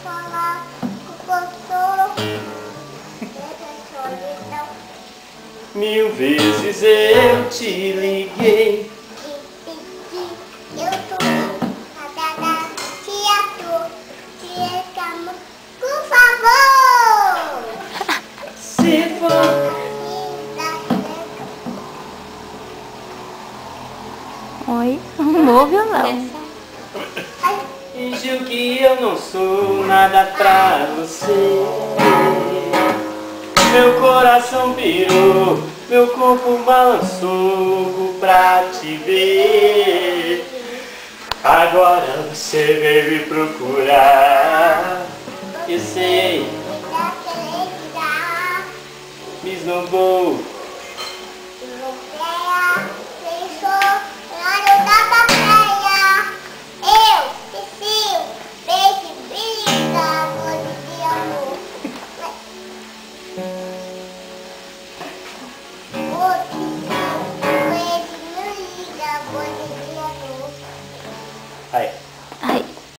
falar com você. Solidão. 1000 vezes eu te liguei. Eu tô te amo, te amo, por favor. Se for. Oi, arrumou o violão. Fingiu que eu não sou nada pra você. Meu coração pirou, meu corpo balançou pra te ver. Agora você veio me procurar. Eu sei, me esnobou. Aí.